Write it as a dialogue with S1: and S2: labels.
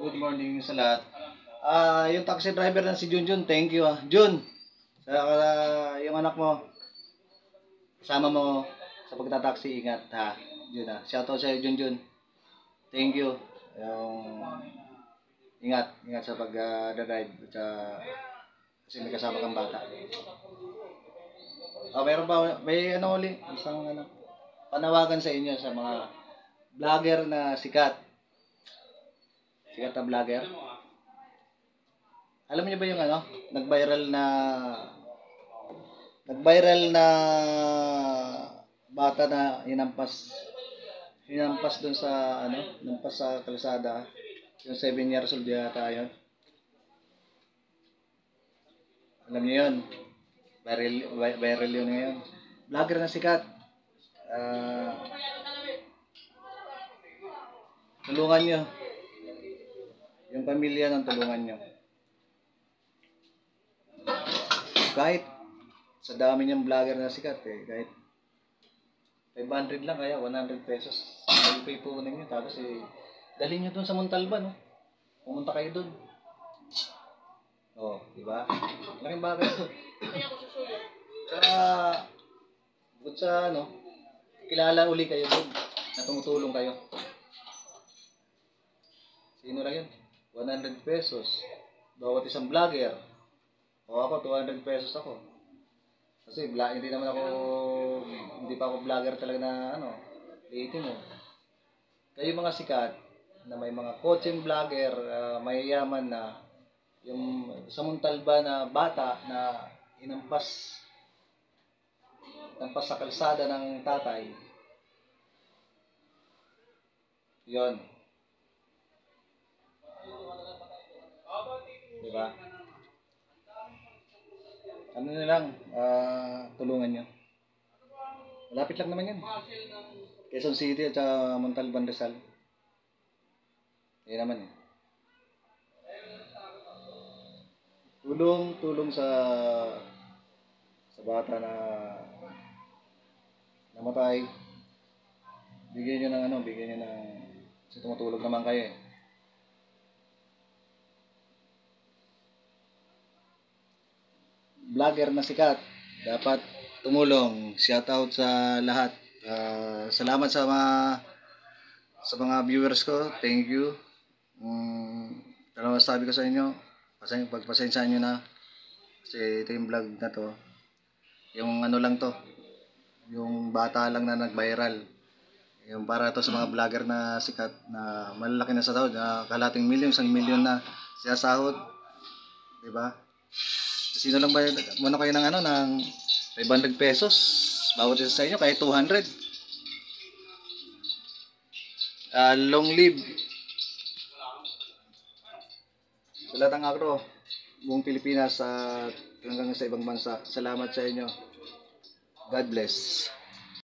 S1: Good morning sa lahat. Yung taxi driver na si Junjun, thank you Jun, yung anak mo, kasama mo sa pagtataksi, ingat ha. Jun shoutout sa iyo Junjun. Thank you. Yung ingat sa pag-drive kasi may kasama kang bata. Meron pa, may uli, isang panawagan sa inyo sa mga vlogger na sikat na vlogger. Alam niyo ba yung nag-viral na bata na hinampas doon sa hinampas sa kalsada, yung 7 years old yata yun. Alam niyo yun? Viral yun ngayon. Vlogger na sikat. Tulungan nyo. Yung pamilya ng tulungan nyo. Kahit sa dami niyang vlogger na sikat kahit 500 lang kaya 100 pesos. May po ninyo tapos dalhin nyo dun sa Montalban, no? Pumunta kayo dun. Di ba? Malaking bagay ito. Bukod sa kilala uli kayo dun na tumutulong kayo. Sino lang yun? 100 pesos. Bawat isang vlogger. Ako 200 pesos ako. Kasi hindi pa ako vlogger talaga na 18 mo. Kayo mga sikat na may mga coaching vlogger, mayayaman na yung sa Montalban na bata na inampas sa kalsada ng tatay. Yon. Diba? Tulungan nyo. Malapit lang naman yan. Quezon City at Montalban, Rizal. Yan naman Tulong sa bata na namatay. Bigyan nyo ng kasi tumutulog naman kayo Vlogger na sikat, dapat tumulong. Shoutout sa lahat. Salamat sa mga viewers ko. Thank you. Sabi ko sa inyo, pagpasensyahan nyo na kasi ito yung vlog na to. Yung lang to, yung bata lang na nag-viral. Yung para to sa mga vlogger na sikat na malalaki na sa sahod, kalating milyon, 1 milyon na siya sahod. Diba? Sino lang ba muna kayo ng 500 pesos bawat isa sa inyo, kahit 200. Long live sa lahat ng agro, buong Pilipinas at hanggang sa ibang bansa. Salamat sa inyo. God bless.